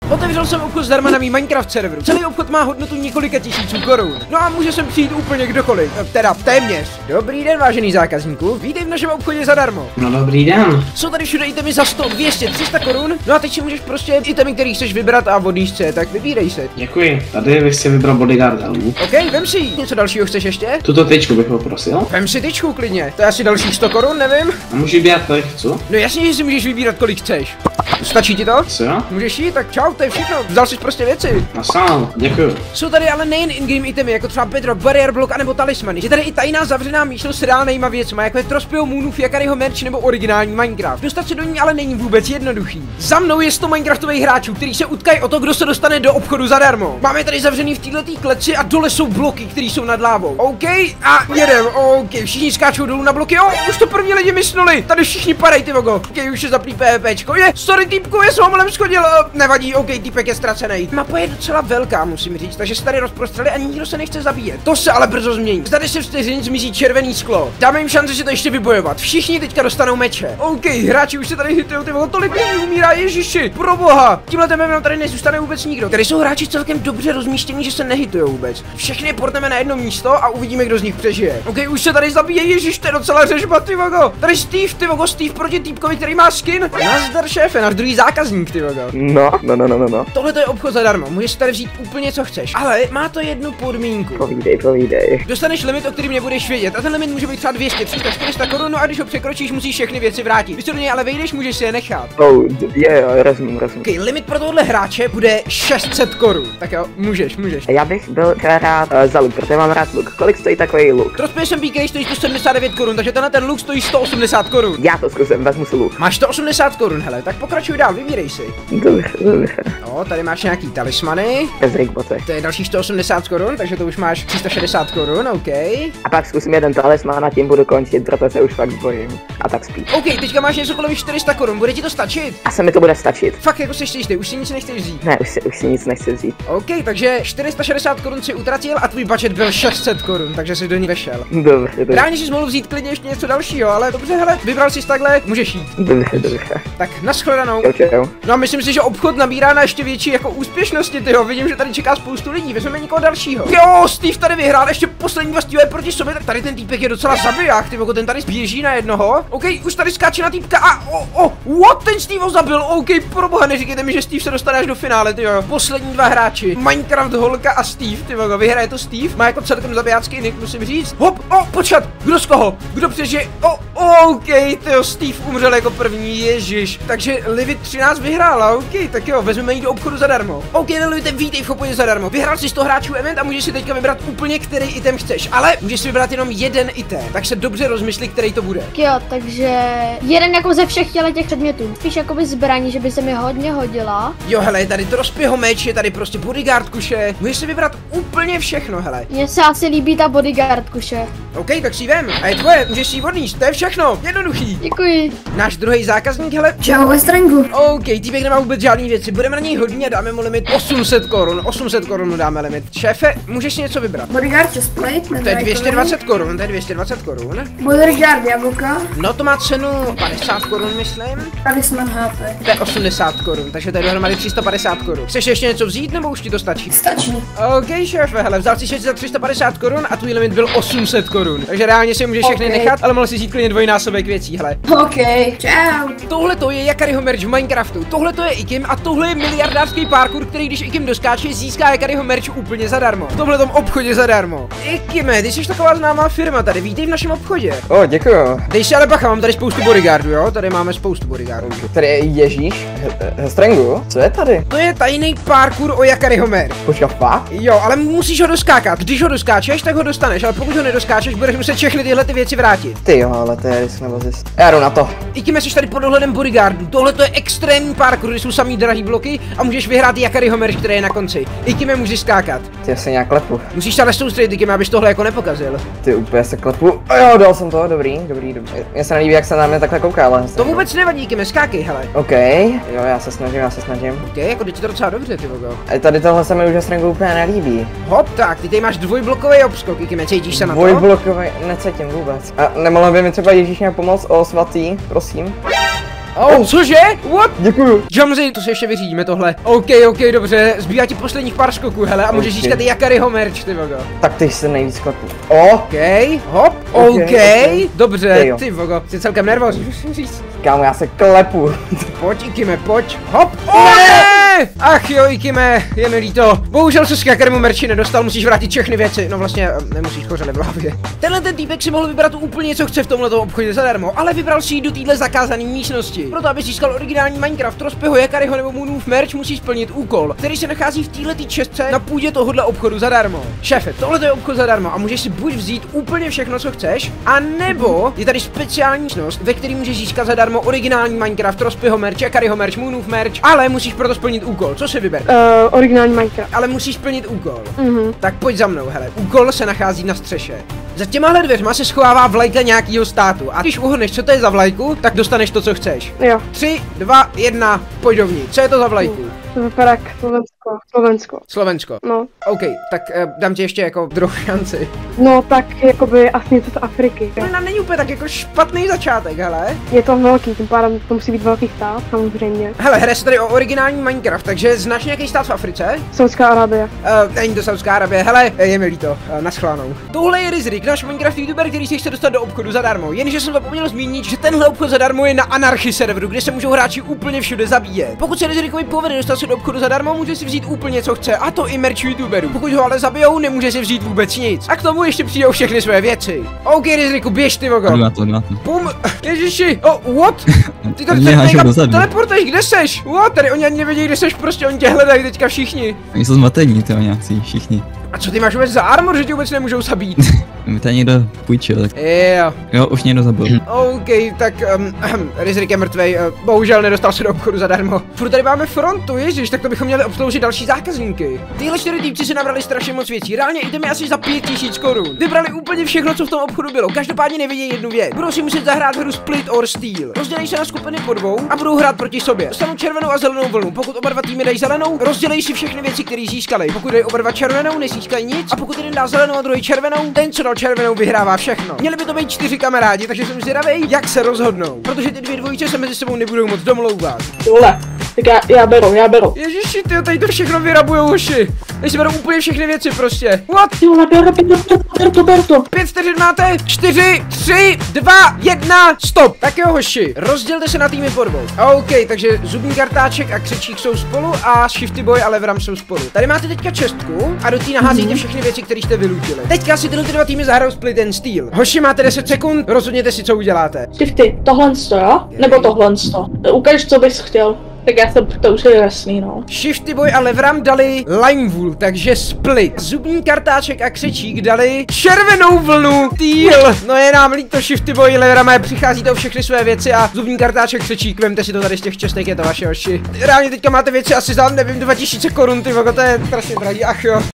Otevřel jsem obchod zdarma na mý Minecraft serveru. Celý obchod má hodnotu několika tisíců korun. No a může sem přijít úplně kdokoliv. Teda téměř. Dobrý den, vážený zákazníku. Vítej v našem obchodě zadarmo. No dobrý den. Jsou tady všude itemy za 100, 200, 300 korun. No a teď si můžeš prostě itemy, který chceš vybrat a vodíš se, tak vybírej se. Děkuji. Tady bych si vybral bodyguard helmu. OK, vem si. Něco dalšího chceš ještě? Tuto tyčku bych poprosil. Vem si tyčku klidně. To je asi dalších 100 korun, nevím. A můžu vybírat kolik chci? No jasně, že si můžeš vybírat kolik chceš. Stačí ti to? Co? Můžeš jít, tak čau, to je všechno. Vzal jsi prostě věci. No sám, děkuji. Jsou tady ale nejen in-game itemy, jako třeba bedrock, barrier block anebo talismany. Je tady i tajná zavřená místnost s reálnejma věcma, jako je Trospio Moonův, Jakaryho merch nebo originální Minecraft. Dostat se do ní ale není vůbec jednoduchý. Za mnou je 100 Minecraftových hráčů, kteří se utkají o to, kdo se dostane do obchodu zadarmo. Máme tady zavřený v této kleci a dole jsou bloky, které jsou nad lávou. OK, a jedem. OK, všichni skáčou dolů na bloky. Už to první lidi mysnuli. Tady všichni padej, ty vogo. OK, už je zaplý PvPčko. Sorry týpku, já jsem omylem schodil. Nevadí, OK, týpek je ztracený. Mapa je docela velká, musím říct, takže se tady rozprostřeli a nikdo se nechce zabíjet. To se ale brzo změní. Tady se vteřin zmizí červený sklo. Dáme jim šanci si to ještě vybojovat. Všichni teďka dostanou meče. OK, hráči už se tady hitujou, ty vogo, tolik lidí umírá, ježiši. Proboha. Tímhle tempem nám tady nezůstane vůbec nikdo. Tady jsou hráči celkem dobře rozmístění, že se nehitujou vůbec. Všechny portneme na jedno místo a uvidíme, kdo z nich přežije. OK, už se tady zabíje, ježiš, to je docela řežba, ty vogo. Tady Steve, ty vogo, Steve proti týpkovi, který má skin. Nazdar šéfe, náš druhý zákazník, ty vogo. No. Tohle to je obchod zadarmo, můžeš si tady vzít úplně co chceš, ale má to jednu podmínku. Povídej. Dostaneš limit, o kterým nebudeš vědět, a ten limit může být třeba 200, 300, 400 korun, no a když ho překročíš, musíš všechny věci vrátit. Když to do něj ale vejdeš, můžeš si je nechat. Rozumím. OK, limit pro tohle hráče bude 600 korun. Tak jo, můžeš. Já bych byl rád za luk, protože mám rád luk. Kolik stojí takový luk? Trospěl jsem PK, stojí 179 korun, takže tenhle ten luk stojí 180 korun. Já to zkusím, vezmu si luk. Máš 180 korun, hele, tak pokračuj dál, vybírej si. Dobře. Jo, tady máš nějaký talismany. To je další 180 korun, takže to už máš 360 korun, OK. A pak zkusím jeden talisman a tím budu končit, protože se už fakt bojím. A tak spíš. OK, teďka máš něco kolem 400 korun, bude ti to stačit? A se mi to bude stačit. Fakt jako seš jistý, už si nic nechceš vzít. Ne, už si nic nechci vzít. OK, takže 460 korun si utratil a tvůj budget byl 600 korun, takže jsi do ní vešel. Dobře. Reálně jsi mohl vzít klidně ještě něco dalšího, ale dobře, hele, vybral jsi takhle, můžeš jít. Dobře. Tak nashledanou. Čau. No a myslím si, že obchod nabírá na ještě větší jako úspěšnosti, tyjo. Vidím, že tady čeká spoustu lidí, vezmeme někoho dalšího. Jo, Steve tady vyhrál ještě poslední 2 stíle proti sobě, tak tady ten týpek je docela zabiják, ty ten tady běží na jednoho. OK, už tady skáče na týpka a what, ten Steve ho zabil, OK, proboha, neříkejte mi, že Steve se dostane až do finále, tyjo. Poslední 2 hráči, Minecraft holka a Steve, tyjo, vyhraje to Steve, má jako celkem zabijácký nick, musím říct. Hop, počkat, kdo z koho? Kdo přežije? OK, tyjo, Steve umřel jako první, ježiš. Takže Livit 13 vyhrála, OK, tak jo, vezmeme jí do obchodu zadarmo. OK, Livite, vítej v obchodě zadarmo. Vyhrál si 100 hráčů event a můžeš si teďka vybrat úplně který item chceš, ale můžeš si vybrat jenom jeden item, tak se dobře rozmysli, který to bude. Jo, takže jeden jako ze všech těch předmětů. Spíš jakoby zbraní, že by se mi hodně hodila. Jo, hele, je tady Trospěho meč, je tady prostě bodyguard kuše. Můžeš si vybrat úplně všechno, hele. Mně se asi líbí ta bodyguard kuše. OK, tak si ji vem. A je tvoje, můžeš si ji odníst, to je všechno, jednoduchý. Děkuji. Náš druhý zákazník, hele. Čau, ve Strangu. OK, týpek nemá vůbec žádný věci, budeme na něj hodně a dáme mu limit 800 korun. 800 korun mu dáme limit. Šéfe, můžeš si něco vybrat. Bodyguard chestplate, To je 220 korun, to je 220 korun. Bodyguard jablka. No to má cenu 50 korun, myslím. Talisman HP. To je 80 korun, takže to je dohromady 350 korun. Chceš ještě něco vzít, nebo už ti to stačí? Stačí. OK, šéfe, hele, vzal si za 350 korun a tvůj limit byl 800 korun. Takže reálně si můžeš všechny nechat, ale mohl si vzít klidně dvojnásobek věcí, hele. OK, čau. Tohle to je Jakaryho merch v Minecraftu, tohle to je Ikim a tohle je miliardářský parkour, který když Ikim doskáče, získá Jakaryho merch úplně zadarmo. V tomhletom obchodě zadarmo. Ikime, ty jsi taková známá firma tady, vítej v našem obchodě. Děkuju. Dej si ale bacha, mám tady spoustu bodyguardů, jo? Tady máme spoustu bodyguardů. Tady je Ježíš, Strengu, co je tady? To je tajný parkour o Jakaryho merch. Počkat, fakt? Jo, ale musíš ho doskákat. Když ho doskáčeš, tak ho dostaneš, ale pokud ho nedoskáčeš, budeš muset všechny tyhle ty věci vrátit. Ty jo, ale to je risk nebo zisk. Já jdu na to. Ikime, jsi tady pod dohledem bodyguardu. Tohle to je extrémní parkour, kde jsou samý drahý bloky a můžeš vyhrát Jakaryho merch, který je na konci. Ikime, můžeš skákat. Ty se nějak klepu. Musíš se ale soustředit, Ikime, abys tohle jako nepokazil. Ty úplně se klepu. A jo, dal jsem to, dobrý. Mně se nelíbí, jak se na mě takhle kouká, ale... To vůbec nevadí, Ikime, skákej, hele. OK, jo, já se snažím. OK, jako teď to docela dobře, ty vogo. A tady tohle se mi už ve Strengu úplně nelíbí. Hop, tak, ty tady máš dvojblokový obskok, Ikime, cítíš se na to? Dvojblokový, necítím vůbec. A nemohla by mi třeba Ježíš nějak pomoct, o svatý, prosím? Oh, cože? What? Děkuju. Jumzy, to se ještě vyřídíme tohle. OK, dobře, zbývá ti posledních pár skoků, hele, a můžeš Ok. získat i Jakaryho merch, ty vogo. Tak teď se nejvíc klepu. O, OK, hop, OK, ok. dobře, Ty jo. ty vogo, jsi celkem nervózní, musím říct. kámo, já se klepu. Pojď, Ikime, pojď, hop, ne! Ach jo, Ikime, je mi líto. Bohužel se s Jakarymu merči nedostal, musíš vrátit všechny věci, no vlastně nemusíš, kořele v hlavě. Tenhle ten týpek si mohl vybrat úplně, co chce v tomhle obchodě zadarmo, ale vybral si jít do téhle zakázané místnosti. Proto, aby získal originální Minecraft, Trospyho, Jakaryho nebo Moonův merch, musí splnit úkol, který se nachází v této čestce na půdě tohohle obchodu zadarmo. Šéfe, tohle je obchod zadarmo a můžeš si buď vzít úplně všechno, co chceš, a nebo je tady speciální místnost, ve které můžeš získat zadarmo originální Minecraft, Trospyho merch, Jakaryho merch, Moonův merch, ale musíš proto splnit úkol. Co si vyber? Originální Minecraft. Ale musíš splnit úkol. Mhm. Tak pojď za mnou, hele. Úkol se nachází na střeše. Za těmahle dveřma se schovává vlajka nějakého státu. A když uhodneš, co to je za vlajku, tak dostaneš to, co chceš. Jo, 3, 2, 1, pojď dovnitř. Co je to za vlajku? to vypadá jak Slovensko. Slovensko. No. OK, tak dám ti ještě jako druhou šanci. No tak jakoby asi něco z Afriky. To nám není úplně tak jako špatný začátek, hele. Je to velký, tím pádem to musí být velký stát, samozřejmě. Hele, hraje se tady o originální Minecraft, takže znáš nějaký stát v Africe? Saudská Arábie. Není to Saudská Arabie, hele, je mi líto, naschledanou. Tohle je Rizrik, náš Minecraft youtuber, který si chce dostat do obchodu zadarmo. Jenže jsem zapomněl zmínit, že tenhle obchod zadarmo je na Anarchy serveru, kde se můžou hráči úplně všude zabíjet. Pokud se Rizrikovi povede dostat se do obchodu zadarmo, může si vzít úplně co chce, a to i merch youtuberů. Pokud ho ale zabijou, nemůže si vzít vůbec nic. A k tomu ještě přijdou všechny své věci. OK, Rizriku, běž ty vogo. Jdu na to. Bum, ježiši, what? Ty to Oni chceš hážou někam dozadu. teleportuješ, kde seš? What? Tady oni ani nevědí, kde seš, prostě oni tě hledají teďka všichni. Oni jsou zmatení, to nějací, všichni. A co ty máš vůbec za armor, že tě vůbec nemůžou zabít? Mi tady někdo půjčil, tak Jo. jo, už někdo zabil. OK, tak Rizrik je mrtvej, bohužel nedostal se do obchodu zadarmo. Furt tady máme frontu, ježiš, tak to bychom měli obsloužit další zákazníky. Tyhle 4 týpci si nabrali strašně moc věcí, reálně jdeme asi za 5000 korun. Vybrali úplně všechno, co v tom obchodu bylo, každopádně nevědí jednu věc. Budou si muset zahrát hru Split or Steal. Rozdělej se na skupiny po dvou a budou hrát proti sobě. Dostanou červenou a zelenou vlnu. Pokud oba dva týmy dají zelenou, rozdělej si všechny věci, které získali. Pokud dají oba dva červenou, nezískají nic, a pokud jeden dá zelenou a druhý červenou, ten, co dal červenou, vyhrává všechno. Měli by to být 4 kamarádi, takže jsem zvědavej, jak se rozhodnou, protože ty dvě dvojice se mezi sebou nebudou moc domlouvat. Vole, tak já beru. Ježiši, ty tady to všechno vyrabujou, hoši. Teď si berou úplně všechny věci prostě. What? Ty vole, beru to. 5 vteřin máte, 4, 3, 2, 1, stop. Tak jo, hoši, rozdělte se na týmy po dvou. OK, takže zubní kartáček a křečík jsou spolu a Shifty Boy a Leveram jsou spolu. Tady máte teďka čestku a do té naházíte všechny věci, které jste vylutili. Teďka si tyhle 2 týmy zahrajou Split and Steal. Hoši, máte 10 sekund, rozhodněte si, co uděláte. Shifty, tohle jo? Nebo tohle? Ukaž, co bys chtěl. Tak já jsem, to už je jasný, no. Shifty Boy a Leveram dali Limewool, takže Split. Zubní kartáček a křečík dali červenou vlnu, Teal. No je nám líto, Shifty Boy, Leveram, přicházíte o všechny své věci a zubní kartáček, křečík, vemte si to tady z těch čestek, je to vaše, hoši. Reálně teďka máte věci asi za, nevím, 2000 korun, ty vogo, to je strašně drahý, ach jo.